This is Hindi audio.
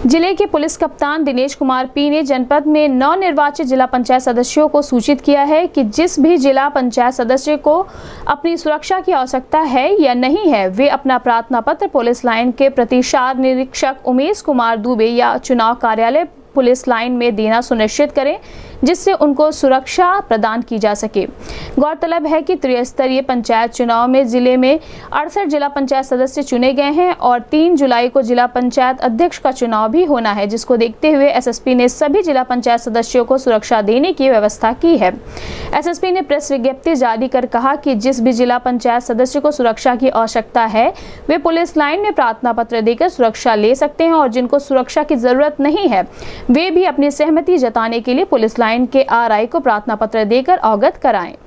जिले के पुलिस कप्तान दिनेश कुमार पी ने जनपद में नवनिर्वाचित जिला पंचायत सदस्यों को सूचित किया है कि जिस भी जिला पंचायत सदस्य को अपनी सुरक्षा की आवश्यकता है या नहीं है, वे अपना प्रार्थना पत्र पुलिस लाइन के प्रतिशार निरीक्षक उमेश कुमार दुबे या चुनाव कार्यालय पुलिस लाइन में देना सुनिश्चित करें, जिससे उनको सुरक्षा प्रदान की जा सके। गौरतलब है कि त्रिस्तरीय पंचायत चुनाव में जिले में 68 जिला पंचायत सदस्य चुने गए हैं और 3 जुलाई को जिला पंचायत अध्यक्ष का चुनाव भी होना है, जिसको देखते हुए एसएसपी ने सभी जिला पंचायत सदस्यों को सुरक्षा देने की व्यवस्था की है। एसएसपी ने प्रेस विज्ञप्ति जारी कर कहा कि जिस भी जिला पंचायत सदस्य को सुरक्षा की आवश्यकता है, वे पुलिस लाइन में प्रार्थना पत्र देकर सुरक्षा ले सकते हैं और जिनको सुरक्षा की जरूरत नहीं है, वे भी अपनी सहमति जताने के लिए पुलिस लाइन के आरआई को प्रार्थना पत्र देकर अवगत कराएं।